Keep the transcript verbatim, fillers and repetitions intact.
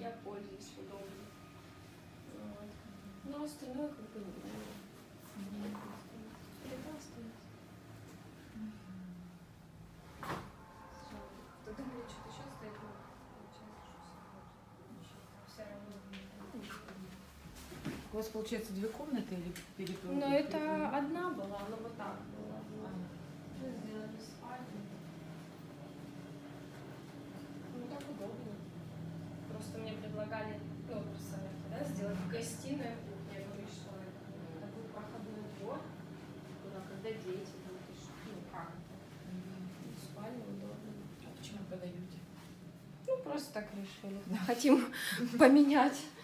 я пользуюсь, удобно. Вот. Но остальное как бы не знаю. Прекрасно. Ты думали, что-то еще стоит, но получается, что все равно. У вас, получается, две комнаты или перепрыгивание? Ну, это одна была, но вот так была. Мы сделали спальню. Ну, так удобно. Просто мне предлагали, ну, представляете, да, сделать гостиную, кухню. Я говорю, что это такой проходной двор, куда, когда дети, там, ну, как это? Спальня удобно. А почему продаете? Ну, просто так решили. Хотим поменять